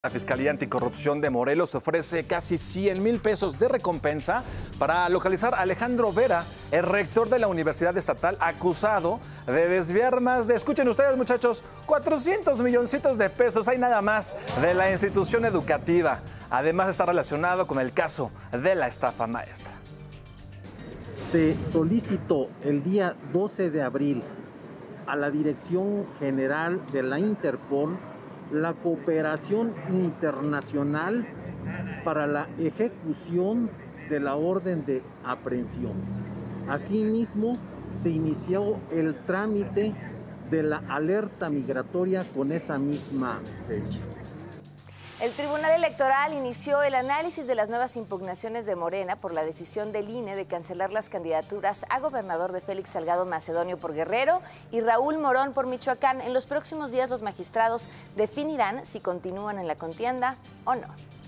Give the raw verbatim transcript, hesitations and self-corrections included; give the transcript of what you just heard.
La Fiscalía Anticorrupción de Morelos ofrece casi cien mil pesos de recompensa para localizar a Alejandro Vera, el rector de la Universidad Estatal, acusado de desviar más de, escuchen ustedes muchachos, cuatrocientos milloncitos de pesos, hay nada más, de la institución educativa. Además está relacionado con el caso de la estafa maestra. Se solicitó el día doce de abril a la Dirección General de la Interpol la cooperación internacional para la ejecución de la orden de aprehensión. Asimismo, se inició el trámite de la alerta migratoria con esa misma fecha. El Tribunal Electoral inició el análisis de las nuevas impugnaciones de Morena por la decisión del I N E de cancelar las candidaturas a gobernador de Félix Salgado Macedonio por Guerrero y Raúl Morón por Michoacán. En los próximos días los magistrados definirán si continúan en la contienda o no.